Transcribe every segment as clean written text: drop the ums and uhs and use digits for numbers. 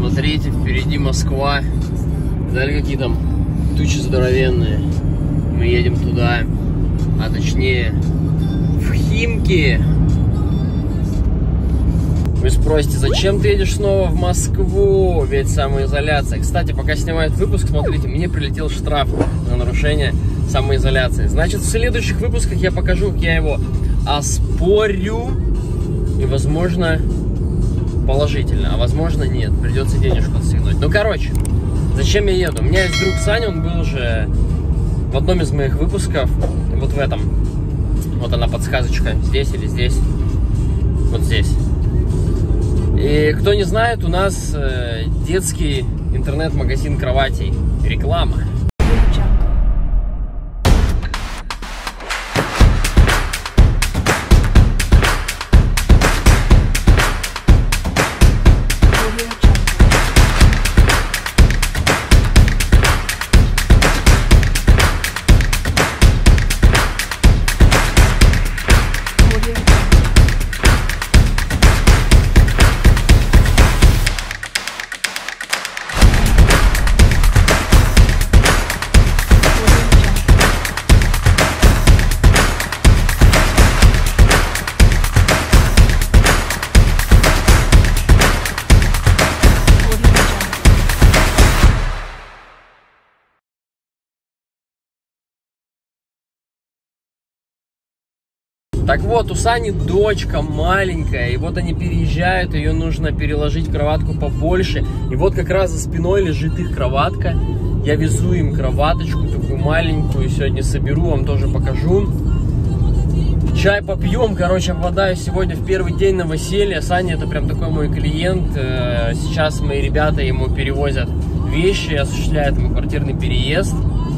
Смотрите, впереди Москва. Далее какие там тучи здоровенные. Мы едем туда, а точнее в Химки. Вы спросите, зачем ты едешь снова в Москву? Ведь самоизоляция. Кстати, пока снимают выпуск, смотрите, мне прилетел штраф за нарушение самоизоляции. Значит, в следующих выпусках я покажу, как я его оспорю. И, возможно, положительно, а возможно, нет. Придется денежку отстегнуть. Ну, короче, зачем я еду? У меня есть друг Саня, он был уже в одном из моих выпусков. Вот в этом. Вот она подсказочка. Здесь или здесь. Вот здесь. И кто не знает, у нас детский интернет-магазин кроватей. Реклама. Так вот, у Сани дочка маленькая, и вот они переезжают, ее нужно переложить кроватку побольше. И вот как раз за спиной лежит их кроватка. Я везу им кроваточку такую маленькую, сегодня соберу, вам тоже покажу. Чай попьем, короче, обладаю сегодня в первый день новоселья. Саня это прям такой мой клиент. Сейчас мои ребята ему перевозят вещи, осуществляют ему квартирный переезд.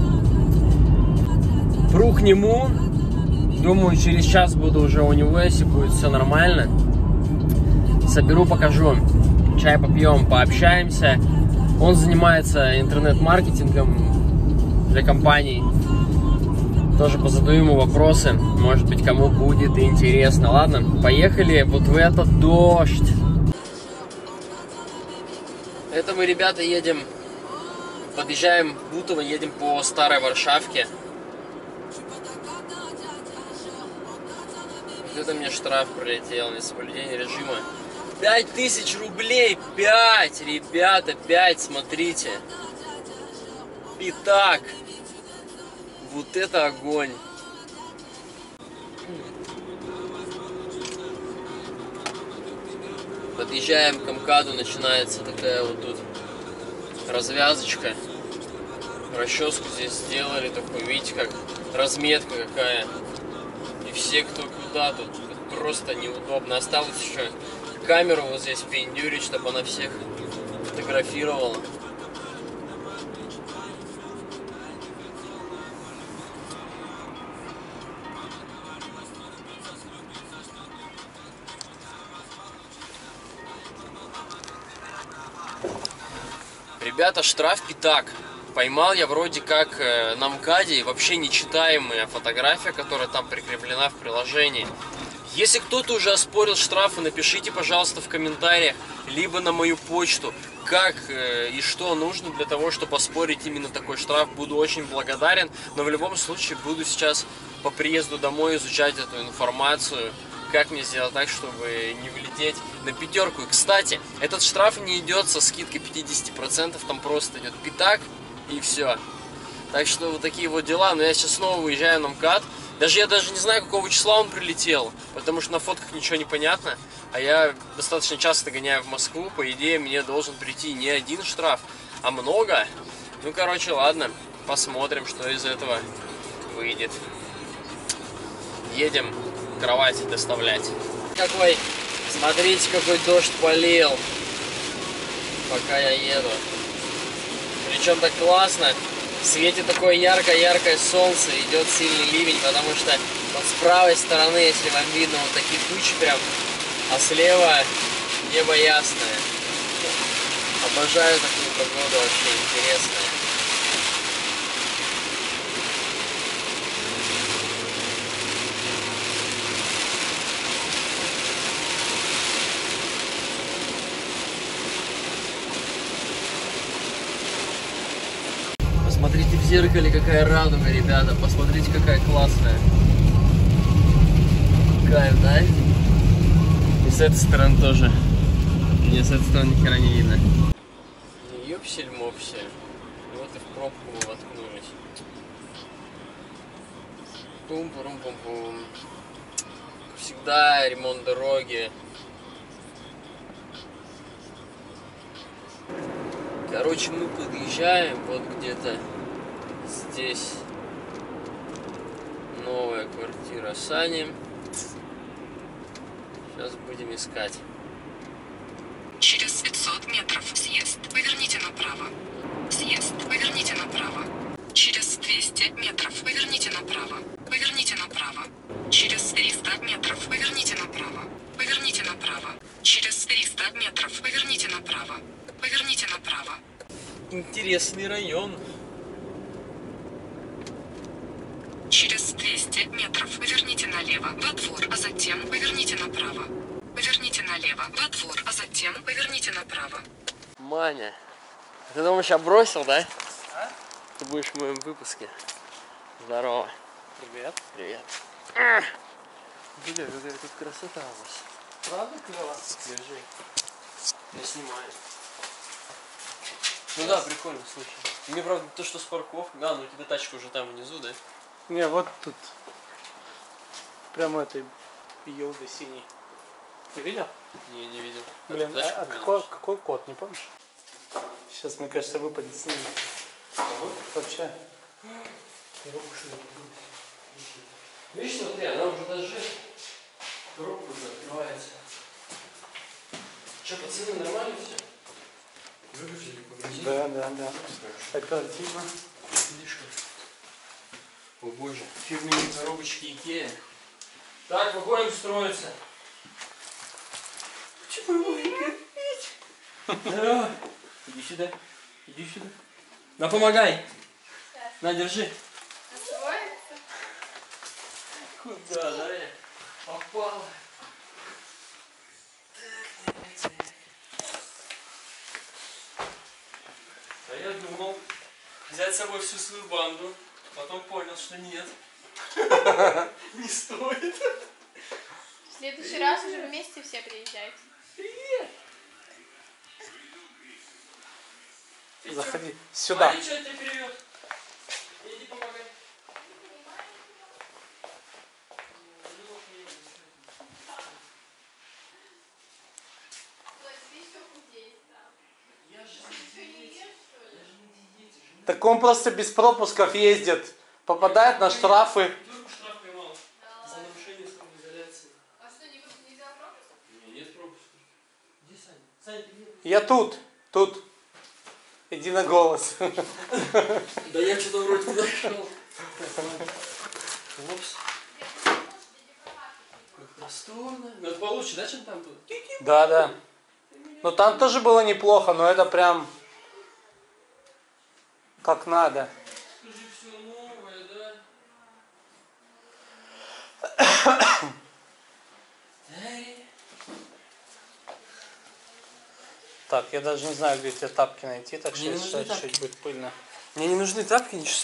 Пру к нему. Думаю, через час буду уже у него, если будет все нормально. Соберу, покажу. Чай попьем, пообщаемся. Он занимается интернет-маркетингом для компаний. Тоже позадаю ему вопросы. Может быть, кому будет интересно. Ладно, поехали вот в этот дождь. Это мы, ребята, едем. Подъезжаем в Бутово, едем по Старой Варшавке. Это мне штраф прилетел, несоблюдение режима. 5000 рублей, 5, ребята, 5, смотрите. Итак, вот это огонь. Подъезжаем к МКАДу, начинается такая вот тут развязочка. Расческу здесь сделали, такой, видите, как разметка какая. И все, кто куда, тут просто неудобно. Осталось еще камеру вот здесь пиндюрить, чтобы она всех фотографировала. Ребята, штраф пятак. Поймал я вроде как на МКАДе вообще нечитаемая фотография, которая там прикреплена в приложении. Если кто-то уже оспорил штрафы, напишите, пожалуйста, в комментариях, либо на мою почту, как и что нужно для того, чтобы оспорить именно такой штраф. Буду очень благодарен, но в любом случае буду сейчас по приезду домой изучать эту информацию, как мне сделать так, чтобы не влететь на пятерку. И, кстати, этот штраф не идет со скидкой 50%, там просто идет пятак. И все. Так что вот такие вот дела. Но я сейчас снова выезжаю на МКАД. Я даже не знаю, какого числа он прилетел, потому что на фотках ничего не понятно. А я достаточно часто гоняю в Москву. По идее, мне должен прийти не один штраф, а много. Ну, короче, ладно. Посмотрим, что из этого выйдет. Едем кровати доставлять. Какой, смотрите, какой дождь полил, пока я еду. Причем так классно, светит такое яркое солнце, идет сильный ливень, потому что вот с правой стороны, если вам видно, вот такие тучи прям, а слева небо ясное. Обожаю такую погоду, вообще интересная. Посмотрите в зеркале, какая радуга, ребята. Посмотрите, какая классная. Кайф, да? И с этой стороны тоже. Мне с этой стороны ни хера не видно. Ёпсель-мопсель. Вот и в пробку мы воткнулись. Пум-пум-пум-пум. Всегда ремонт дороги. Короче, мы подъезжаем, вот где-то здесь новая квартира Сани. Сейчас будем искать. Через 500 метров съезд. Поверните направо. Съезд. Поверните направо. Через 200 метров поверните направо. Поверните направо. Через 300 метров поверните направо. Поверните направо. Через 300 метров поверните направо. Поверните направо. Интересный район. Через 200 метров поверните налево во двор, а затем поверните направо. Поверните налево во двор, а затем поверните направо. Маня, ты дома сейчас бросил, да? А? Ты будешь в моем выпуске. Здорово. Привет. Привет. Бля, какая тут красота у вас. Правда клево? Держи. Я снимаю. Ну да, прикольно, слушай. Мне правда то, что с парковкой. А, ну у тебя тачка уже там внизу, да? Не, вот тут. Прямо этой елды синий. Ты видел? Не видел. Блин, а какой код, не помнишь? Сейчас, мне кажется, выпадет с ним. Вообще. Видишь, смотри, она уже даже коробка уже открывается. Че, пацаны, нормально все? Выгрузили, погрузили? Да. Оперативно. Видишь как? О боже, фирменные коробочки Икея. Так, выходим строиться. Чего его видеть? Здорово. Иди сюда. Иди сюда. На, помогай. На, держи. Куда, да? Попала. А я думал взять с собой всю свою банду, потом понял, что нет. Не стоит. В следующий раз уже вместе все приезжайте. Привет. Заходи сюда. Смотри, что тебя перевез. Иди помогай. Так он просто без пропусков ездит. Попадает на штрафы. Штраф поймал. За нарушение самоизоляции. А что, не взял пропуск? Нет пропуска. Где Саня? Саня, ты где? Я тут. Иди на голос. Да я что-то вроде туда шел. Опс. Как просторно. Ну это получше, да, чем там было? Да. Но там тоже было неплохо, но это прям как надо. Скажи, все новое, да? Так, я даже не знаю, где тебе тапки найти, так что Мне не если нужны чуть-чуть будет пыльно. Мне не нужны тапки, ничего.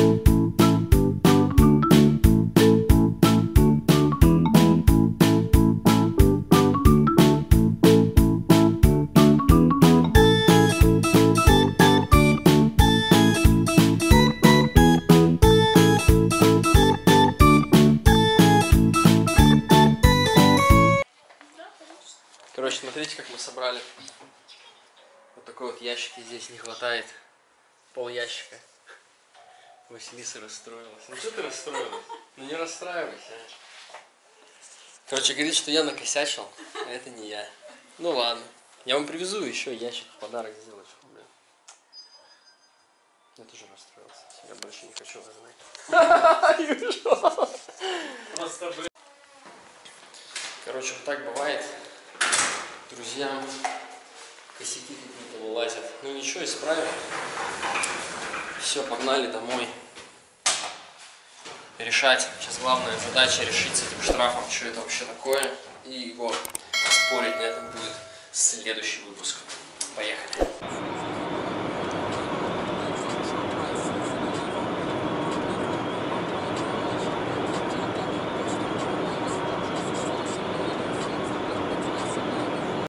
Короче, смотрите, как мы собрали. Вот такой вот ящик, и здесь не хватает. Пол ящика. Василиса расстроилась. Ну что ты расстроилась? Ну не расстраивайся. Короче, говорит, что я накосячил, а это не я. Ну ладно. Я вам привезу еще ящик в подарок сделать. Я тоже расстроился. Я больше не хочу вас знать. Короче, вот так бывает. Друзьям косяки какие-то вылазят. Ну ничего, исправим. Все, погнали домой. Решать. Сейчас главная задача решить с этим штрафом, что это вообще такое. И его спорить на этом будет следующий выпуск.